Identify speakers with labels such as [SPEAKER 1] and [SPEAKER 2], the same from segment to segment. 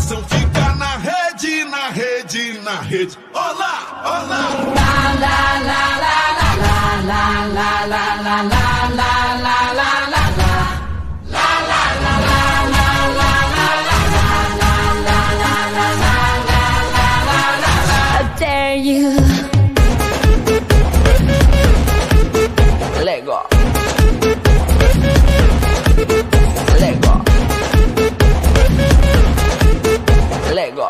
[SPEAKER 1] Coração fica na rede, na rede, na rede. Olá, olá.
[SPEAKER 2] La la la la la la la la la la la la la la. Dare you?
[SPEAKER 3] Leggo. Leggo. Leggo.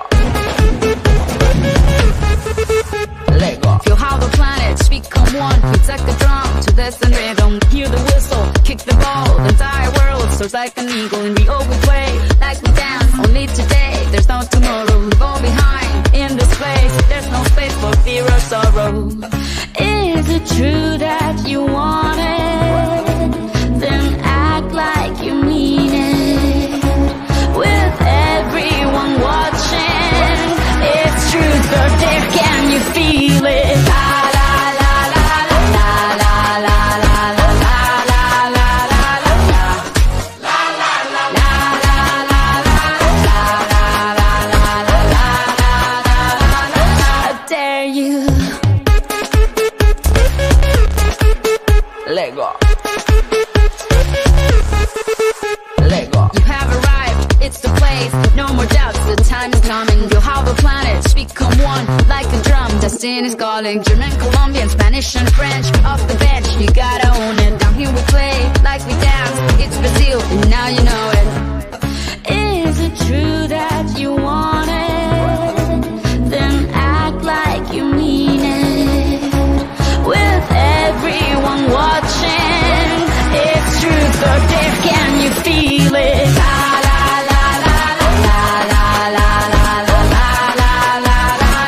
[SPEAKER 3] Leggo.
[SPEAKER 2] Feel how the planets become one. Protect the drum to this and rhythm. Hear the whistle, kick the ball. The entire world soars like an eagle. And we always play like we dance. Only today, there's no tomorrow. We go behind in this place. There's no space for fear or sorrow. Is it true that you want it? Then act like you mean it. With everyone watching, it's truth or dare. Can you feel it? La la la la la la la la la la la la. I dare you.
[SPEAKER 3] Leggo. Leggo.
[SPEAKER 2] You have arrived, it's the place. No more doubts, the time is coming. Feel how the planets become one like a drum. Destiny's calling. German, Colombian, Spanish and French. Off the bench, you gotta own it. Down here we play like we dance. It's Brazil, and now you know it. Is it true that you want it? Then act like you mean it. With everyone watching, it's truth or dare. Can you feel it? La la la la la la la la la la la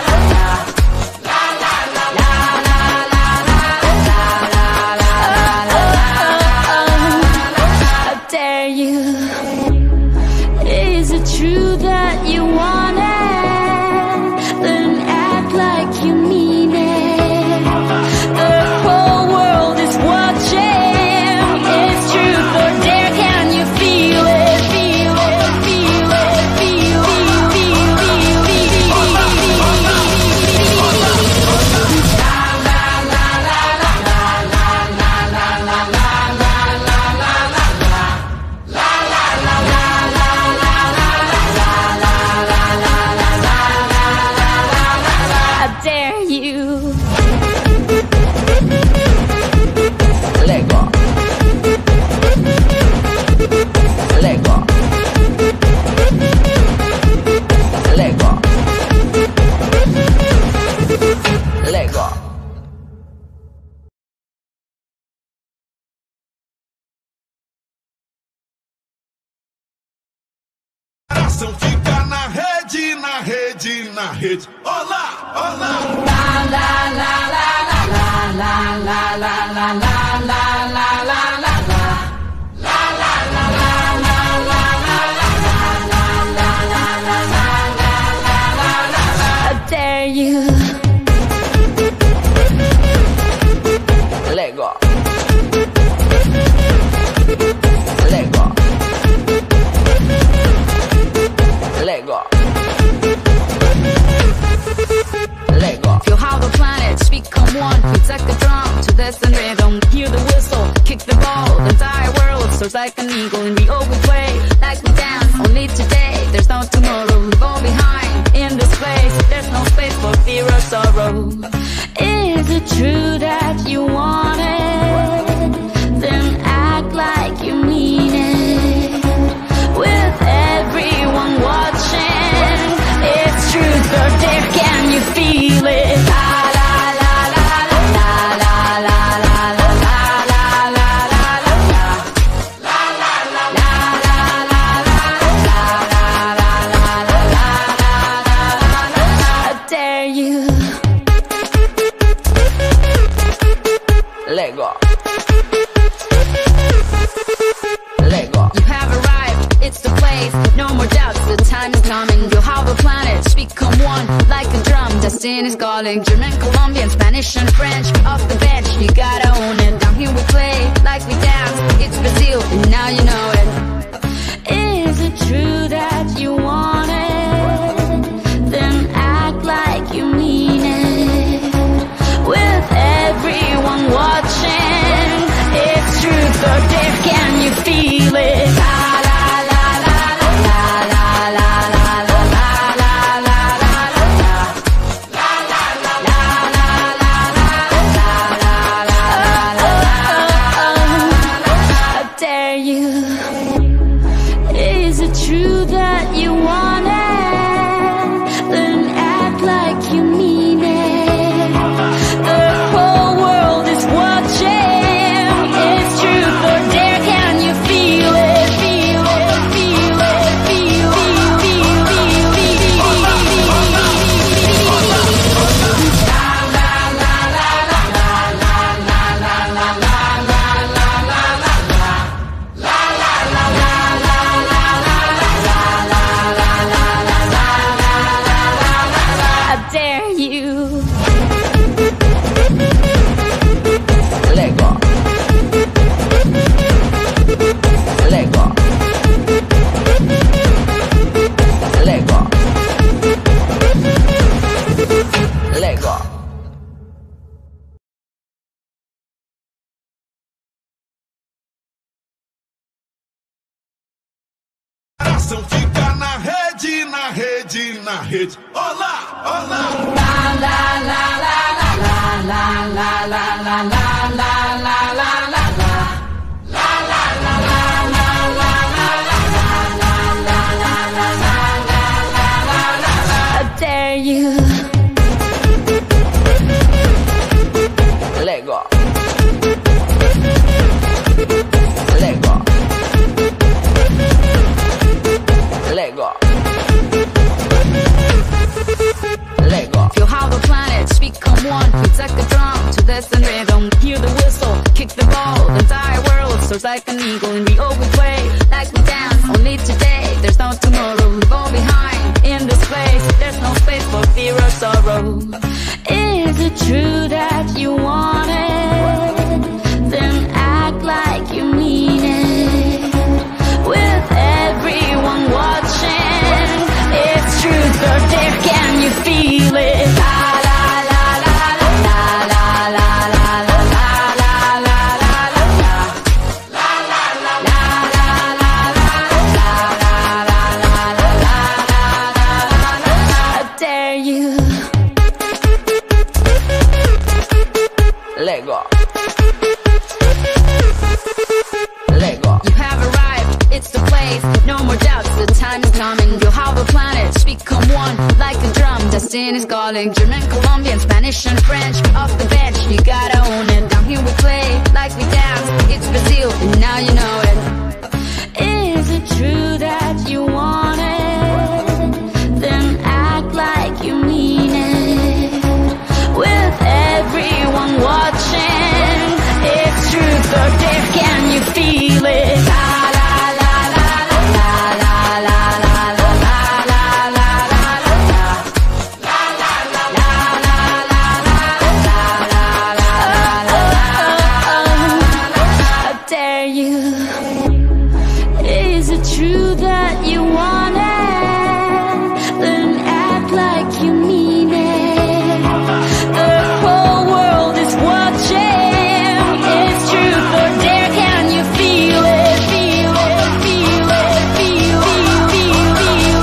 [SPEAKER 2] la. I dare you. Is it true that you want it? Then act like you mean it. The whole world is watching. It's truth or dare. Can you feel it? Feel it, feel it, feel it, feel it, I dare you.
[SPEAKER 3] Leggo. Leggo. Leggo. Leggo.
[SPEAKER 1] Coração fica na rede, na rede, na rede. Olá, olá.
[SPEAKER 2] La la la la la la la la la la la la la la. I dare you.
[SPEAKER 3] Leggo. Leggo. Leggo. Leggo.
[SPEAKER 2] Feel how the planets become one. Protect the drum to this and rhythm. Hear the whistle, kick the ball. The entire world soars like an eagle. And we always play like we dance. Only today, there's no tomorrow. We go behind in this place. There's no space for fear or sorrow. Is it true that you want it? Then act like you mean it. With everyone watching, it's truth or dare. Can you feel it? La la la la la la la la la la la la. I dare you.
[SPEAKER 3] Leggo. Leggo.
[SPEAKER 2] You have arrived, it's the place. No more doubts, the time is coming. Feel how the planets become one like a drum. Destiny's calling. German, Colombian, Spanish and French. Off the bench, you gotta own it. Down here we play like we dance. It's Brazil, and now you know it. Is it true that you want it?
[SPEAKER 1] Coração fica na rede, na rede, na rede. Olá, olá.
[SPEAKER 2] La la la la la la la la la la la la la la. Dare you?
[SPEAKER 3] Leggo. Leggo. Leggo. Leggo.
[SPEAKER 2] Feel how the planets become one. It's like a drum to this and rhythm. Hear the whistle, kick the ball. The entire world soars like an eagle, and we always play like we dance. Only today, there's no tomorrow. We fall behind in this place. There's no space for fear or sorrow. Is it true that you want it? Then act like you mean it. With everyone watching, it's truth or dare. Can you feel it? La la la la la la la la la la la la la. I dare you.
[SPEAKER 3] Leggo. Leggo.
[SPEAKER 2] You have arrived, it's the place. No more doubts, the time is coming. Feel how the planets become one, like a drum. Destiny's calling. German, Colombian, Spanish and French. Off the bench, you gotta own it. Down here we play like we dance. It's Brazil, and now you know it. Is it true that you want it? Then act like you mean it. With everyone watching, it's truth or dare. Can you feel it? La la la la la la la la la la la la. I dare you. Is it true that you want it? Then act like you mean it. The whole world is watching. It's truth or dare. Can you feel it? Feel it, feel it, feel it, feel it,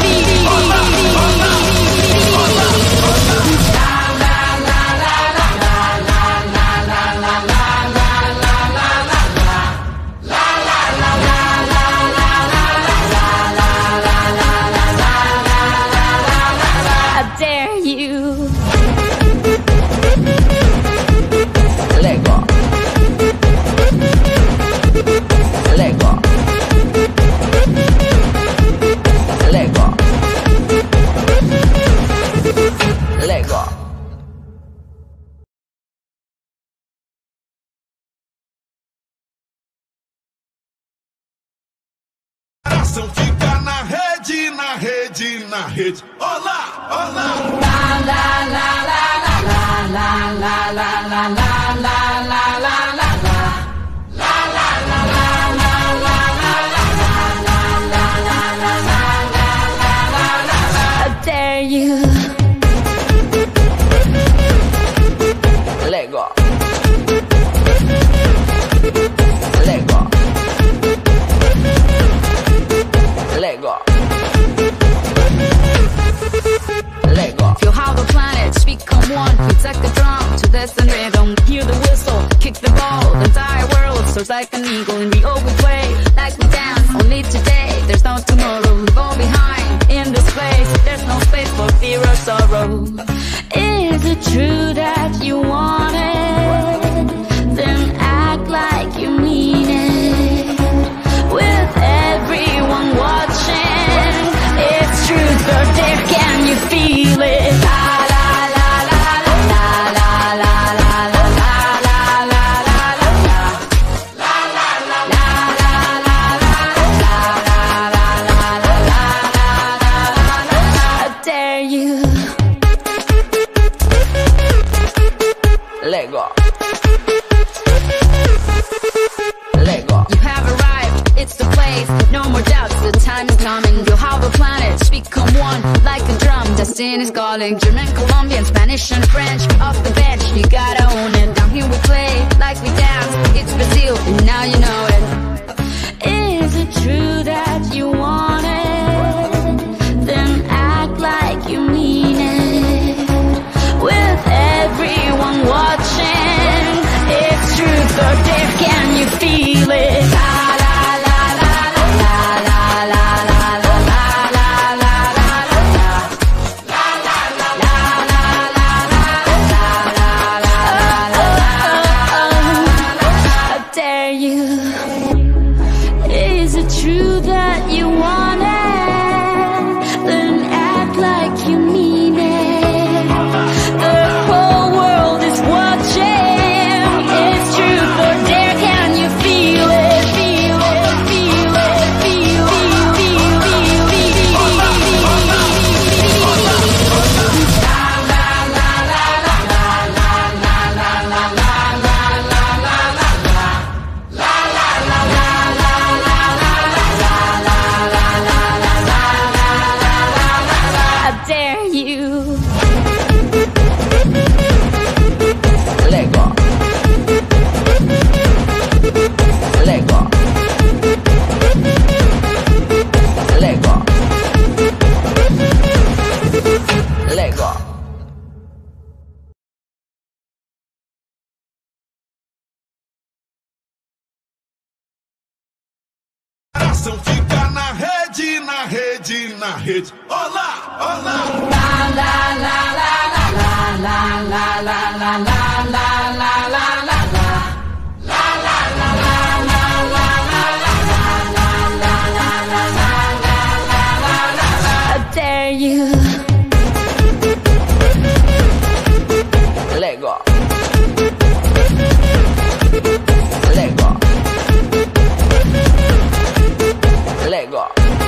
[SPEAKER 2] I dare you.
[SPEAKER 3] Leggo. Leggo. Leggo. Leggo.
[SPEAKER 1] Coração fica na rede, na rede, na rede. Olá, olá.
[SPEAKER 2] La la la la la la la la la la la la la la. I dare you.
[SPEAKER 3] Leggo. Leggo. Leggo. Leggo.
[SPEAKER 2] Feel how the planets become one. It's like a drum to this and rhythm. Hear the whistle, kick the ball. The entire world soars like an eagle, and we always play like we dance. Only today, there's no tomorrow. We fall behind in this place. There's no space for fear or sorrow. Is it true that you want it? Then act like you mean it. With everyone watching, it's truth or dare. Can you feel it? La la la la la la la la la la la la la. I dare you.
[SPEAKER 3] Leggo. Leggo.
[SPEAKER 2] You have arrived, it's the place. No more doubts, the time is coming. Feel how the planets become one, like a drum. Destiny's calling. German, Colombian, Spanish and French. Off the bench, you gotta own it. Down here we play like we dance. It's Brazil, and now you know it. Is it true that you want it? you.
[SPEAKER 3] Leggo. Leggo. Leggo. Leggo.
[SPEAKER 1] Coração fica na rede, na rede, na rede. Olá, olá.
[SPEAKER 2] La la la la la la la la la la la la la la la. La la la la la la la la la la la la. How dare you?
[SPEAKER 3] Leggo. Leggo. Leggo.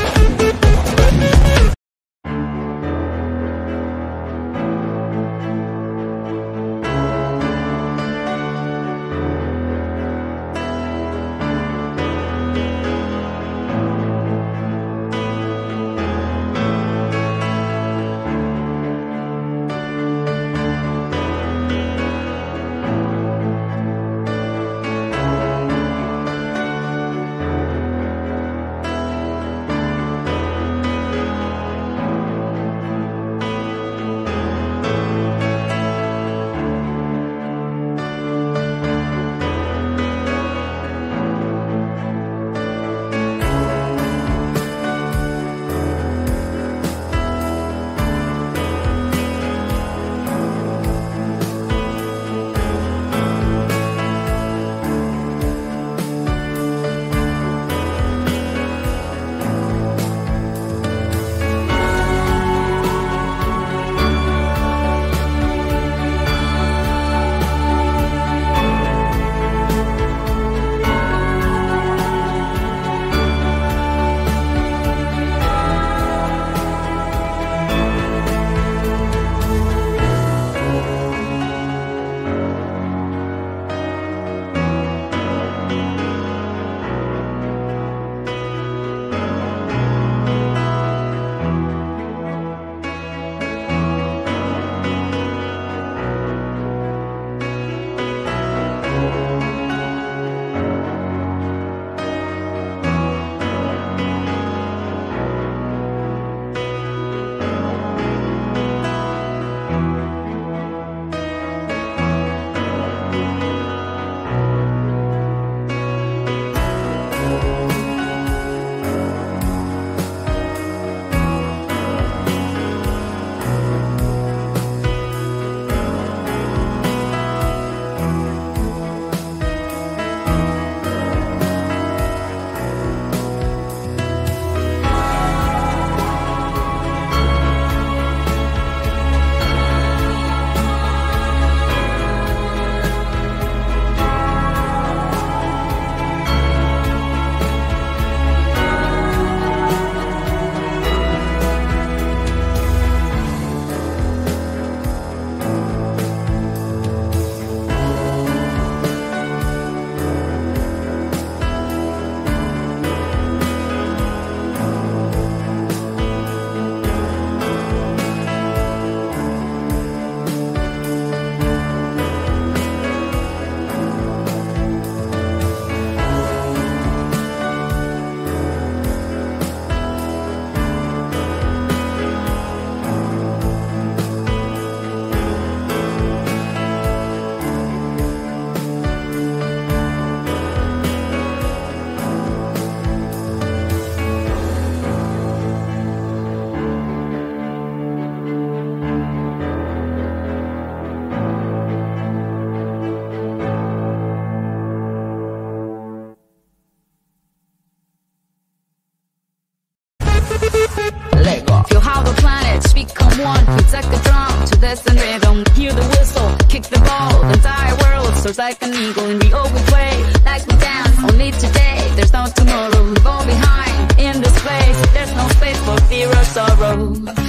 [SPEAKER 3] Leggo.
[SPEAKER 2] Feel how the planets become one. Protect the drum to this and rhythm. Hear the whistle, kick the ball. The entire world soars like an eagle, and we all we play like we dance. Only today, there's no tomorrow. We fall behind in this place. There's no space for fear or sorrow.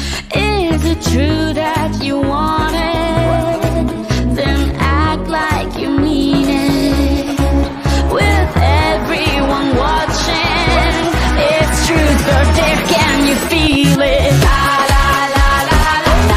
[SPEAKER 2] Is it true that you want it? Then act like you mean it. With everyone watching, it's truth or dare. Can you feel it? La la la la la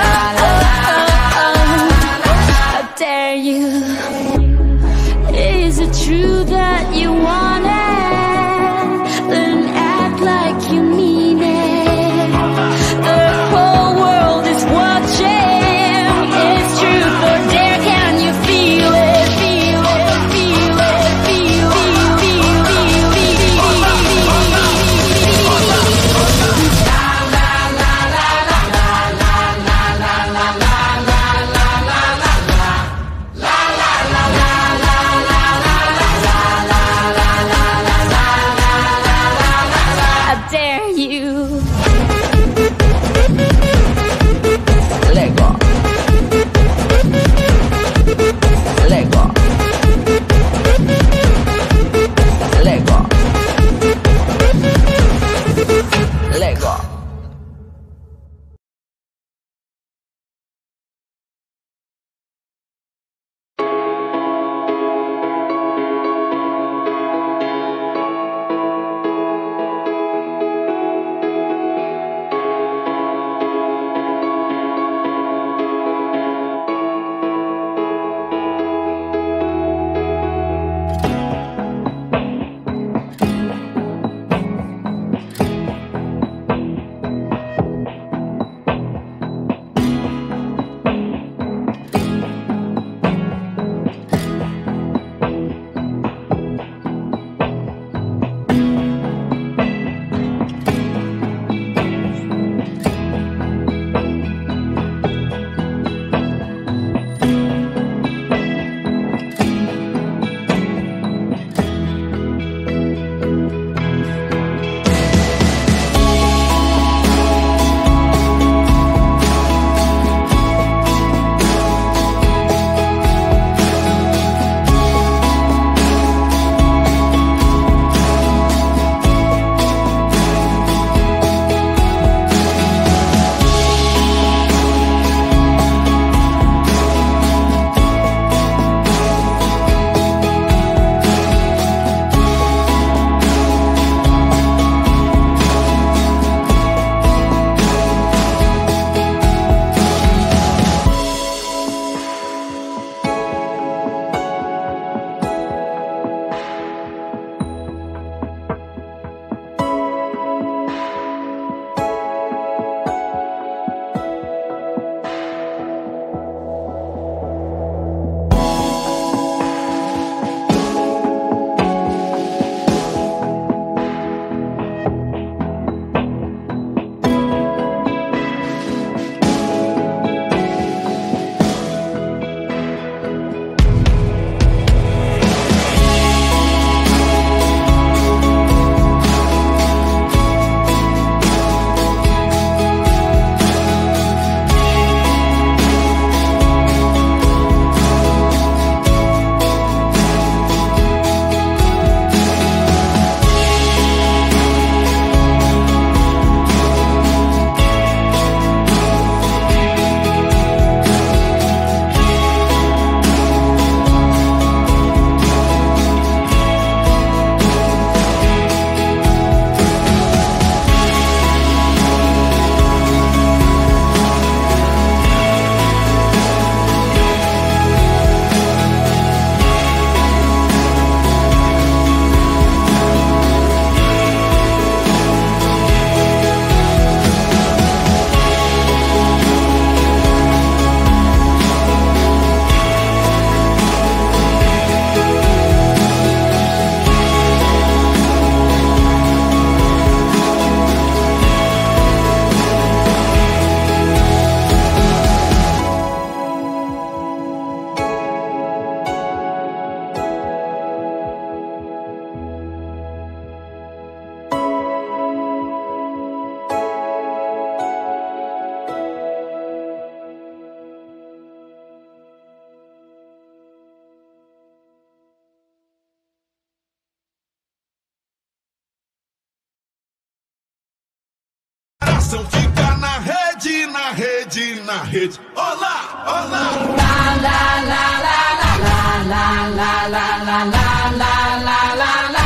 [SPEAKER 1] coração fica na rede, na rede, na rede. Olá, olá.
[SPEAKER 2] La la la la la la la la la la la la la la.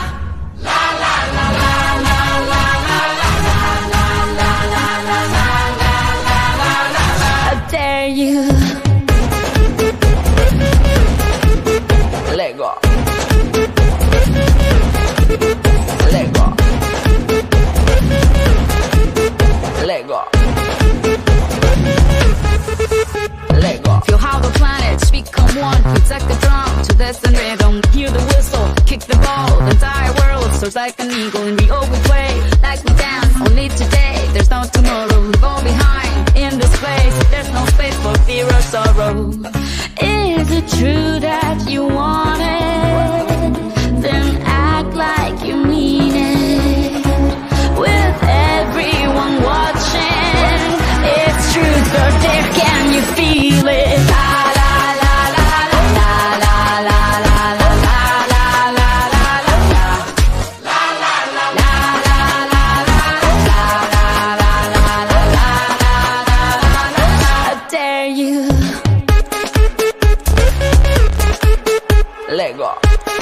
[SPEAKER 2] Dare you?
[SPEAKER 3] Leggo. Leggo. Leggo. Leggo.
[SPEAKER 2] Feel how the planets become one. It's like a drum to this and rhythm. Hear the whistle, kick the ball. The entire world soars like an eagle, and we always play like we dance. Only today, there's no tomorrow. We fall behind in this place. There's no space for fear or sorrow. Is it true that you want it? Then act like you mean it. With everyone watching, it's truth or dare. Can you feel it? La la la la la la la la la la la la la.
[SPEAKER 3] Leggo.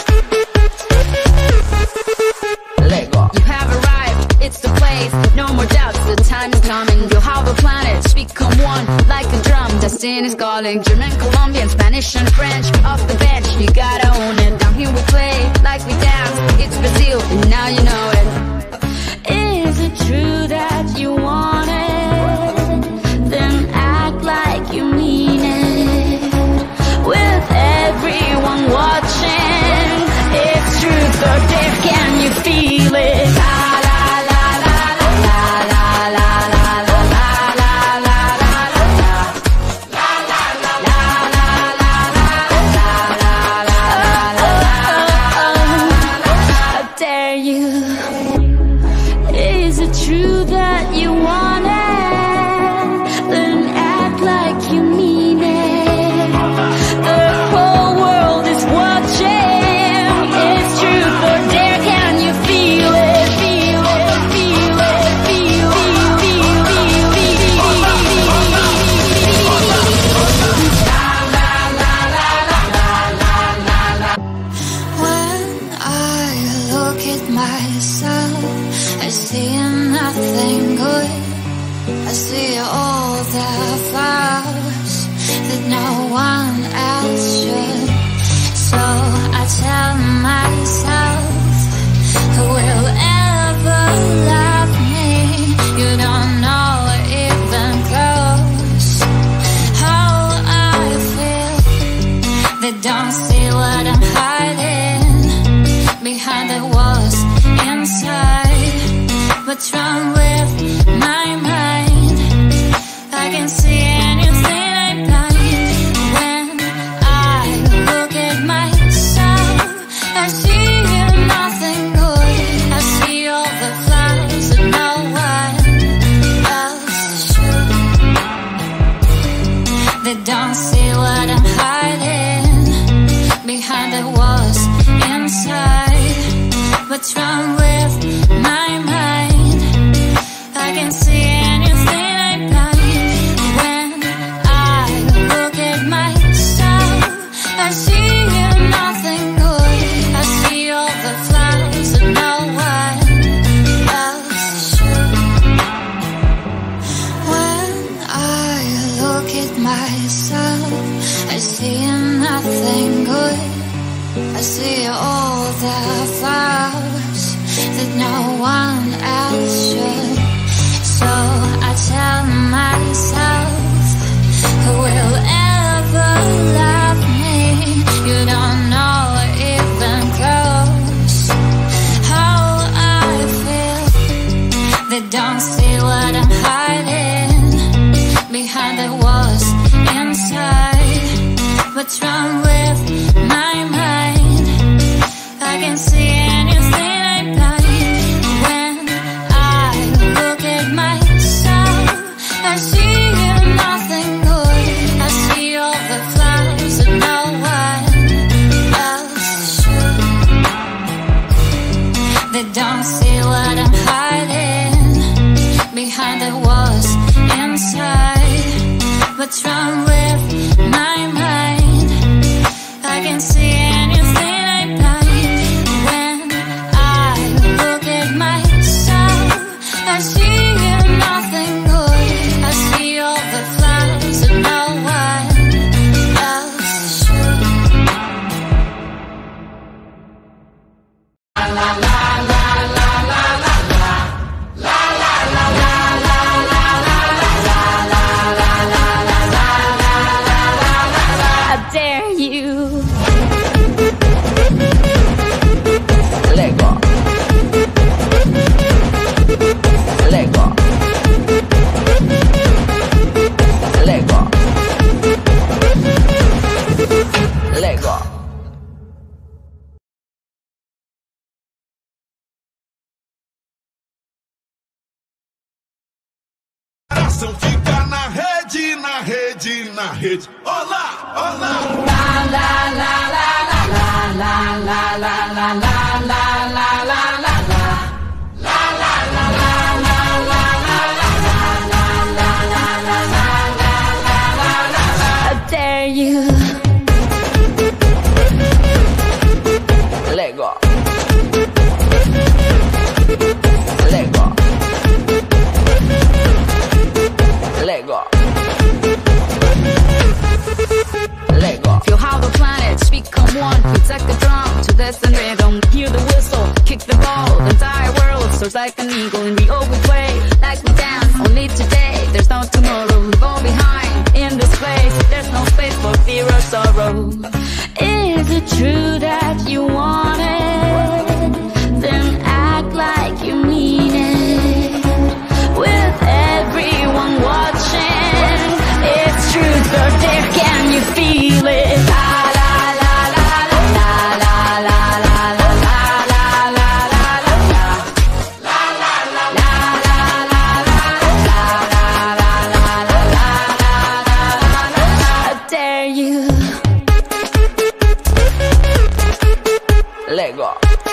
[SPEAKER 3] Leggo.
[SPEAKER 2] You have arrived, it's the place. No more doubts, the time is coming. You'll have the planets become one like a drum. Destiny's calling. German, Colombian, Spanish and French. Off the bench, you gotta own it. Down here we play like we dance. It's Brazil, and now you know it. Is it true that you want it? Then act like you mean it. With everyone watching, it's truth or dare. Can you feel it? La la la la la la la la la la la la. I dare you. Is it true that you want it? Then act like you mean it. The whole world is watching. It's truth or dare. Can you feel it? Feel it, feel it, feel it, feel it,
[SPEAKER 4] When I look at myself, I see nothing good. I see all the flaws that no one else should. So I tell myself, who will ever love me? You don't know even close how I feel. They don't see what I'm hiding behind the walls inside. What's wrong with my mind? I can see anything I'm blind. When I look at myself, I see nothing good. I see all the flaws that no one else should. They don't see what I'm hiding behind the walls inside. What's wrong with my mind? I can see anything I'm blind. When I look at myself, I see nothing good. I see all the flaws that no one else should. When I look at myself, I see nothing good. I see all the flaws that no one else should. So I tell myself, who will ever love me? You don't know even close how I feel. They don't see what I'm hiding behind the walls inside. What's wrong with my mind? I can see anything I'm blind. When it was inside. What's wrong with my mind? I can see anything I like. When I look at myself, I see nothing good. I see all the flaws that no one else should. La la la la la la la la la la la la la la la.
[SPEAKER 2] I dare you.
[SPEAKER 3] Leggo. Leggo. Leggo. Leggo.
[SPEAKER 1] Coração fica na rede, na rede, na rede. Olá, olá.
[SPEAKER 2] La la la la la la la la la la la la la la la. La la la la la la la la la la la la la. I dare you.
[SPEAKER 3] Leggo. Leggo. Leggo. Leggo.
[SPEAKER 2] Feel how the planets become one. Protect the drum to this and rhythm. Hear the whistle, kick the ball. The entire world soars like an eagle, and we always play like we dance. Only today, there's no tomorrow. We fall behind in this place. There's no space for fear or sorrow. Is it true that you want it? Then act like you mean it. With everyone watching, it's truth or dare. Can you feel it? La la la la la la la la la la la la la la la. La la la la la la la la la la la la. I dare you.
[SPEAKER 3] Leggo.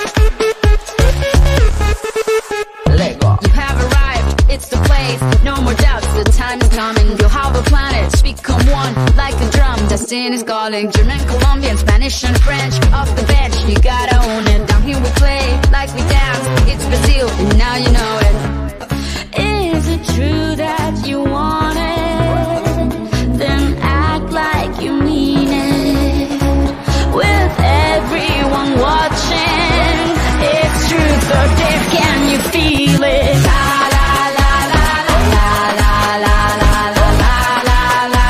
[SPEAKER 3] Leggo.
[SPEAKER 2] You have arrived, it's the place. No more doubts, the time is coming. Feel how the planets become one, like a drum. Destiny's calling. German, Colombian, Spanish and French. Off the bench, you gotta own it. Down here we play like we dance. It's Brazil, and now you know it. Is it true that you want it? Then act like you mean it. With everyone watching, it's truth or dare. Can you feel it? La la la la la la la la la la la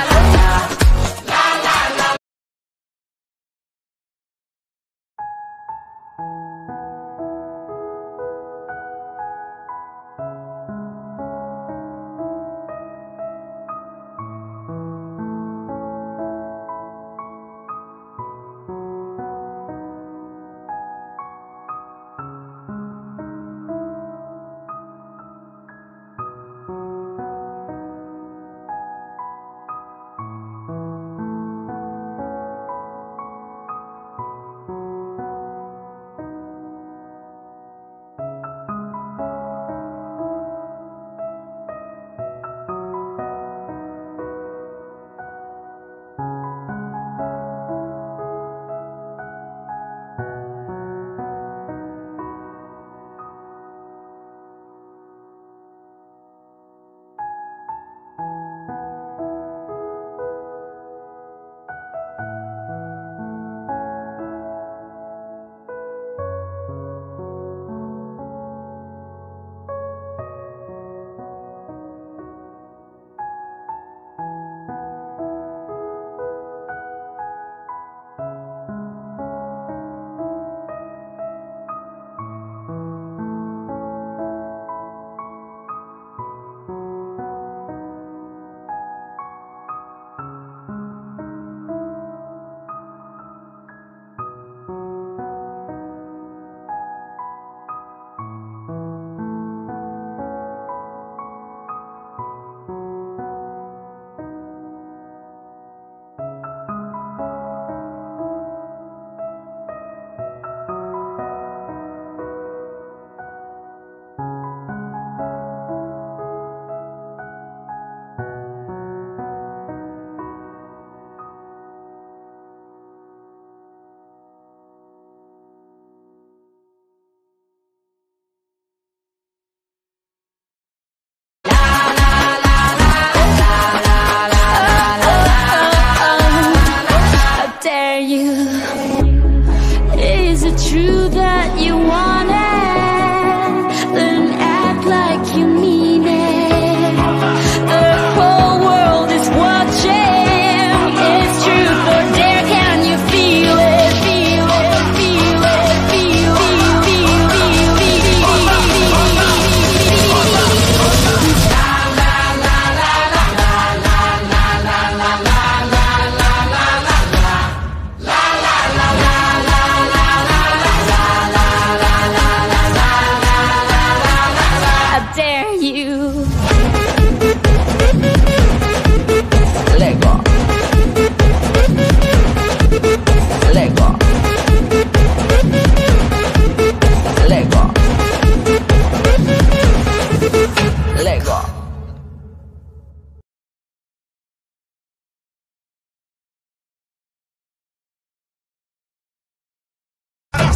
[SPEAKER 2] la la.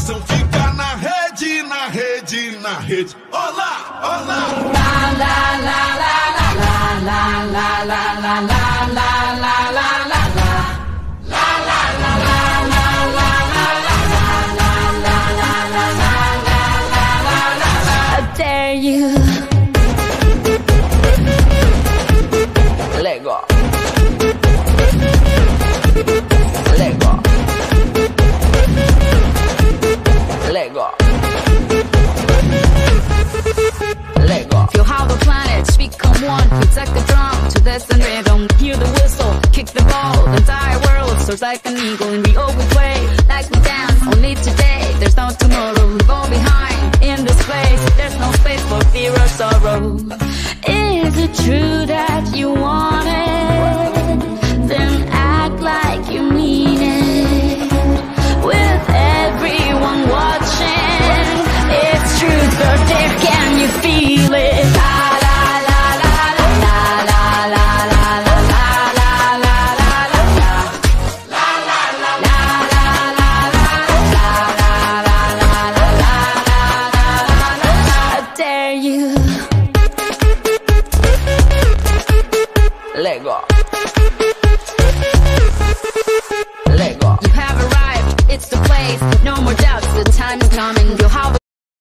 [SPEAKER 1] coração fica na rede, na rede, na rede. Olá, olá.
[SPEAKER 2] La la la la la la la la la la la la la la. Dare you?
[SPEAKER 3] Leggo. Leggo. Leggo. Leggo.
[SPEAKER 2] Feel how the planets become one. It's like a drum to this and rhythm. Hear the whistle, kick the ball. The entire world soars like an eagle, and we always play like we dance. Only today, there's no tomorrow. We fall behind in this place. There's no space for fear or sorrow. Is it true that you want it? Then act like you mean it. With everyone watching, it's truth or dare. Can you feel it? La la la la la la la la la la la la la la. I dare you.
[SPEAKER 3] Leggo. Leggo.
[SPEAKER 2] You have arrived, it's the place. No more doubts, the time is coming. You'll have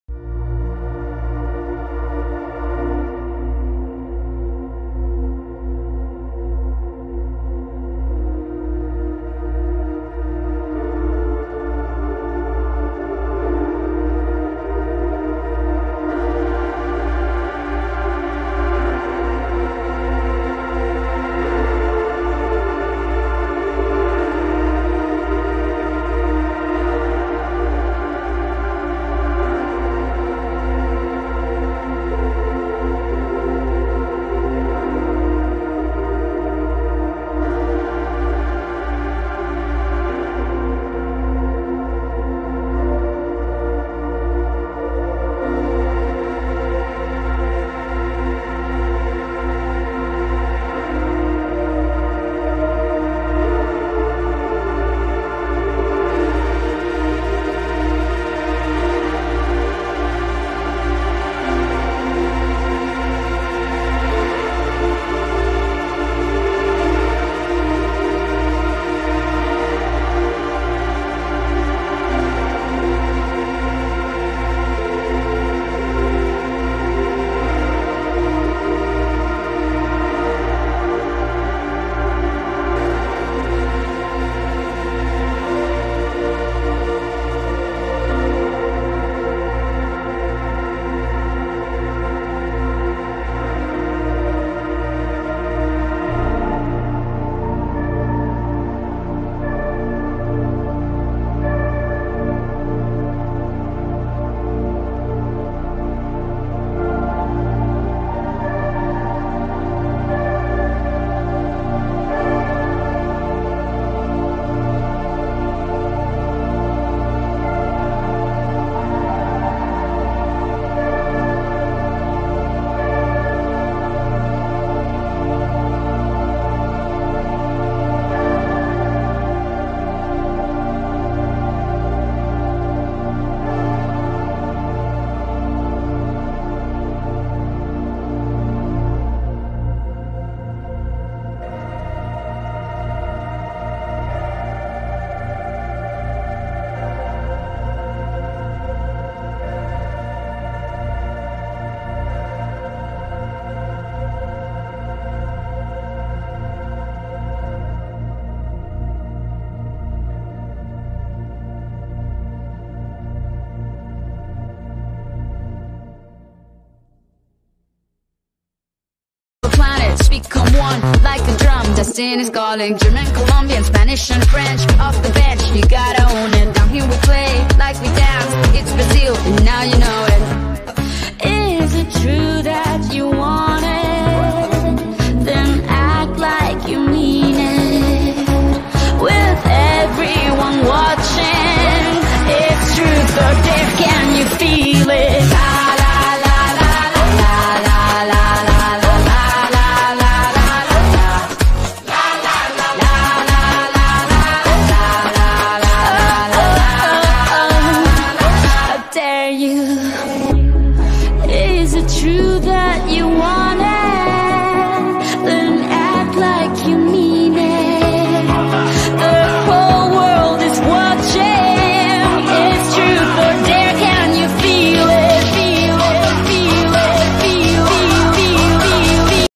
[SPEAKER 2] become one like a drum. Destiny's calling. German, Colombian, Spanish and French. Off the bench, you gotta own it. Down here we play like we dance. It's Brazil, and now you know it. Is it true that you want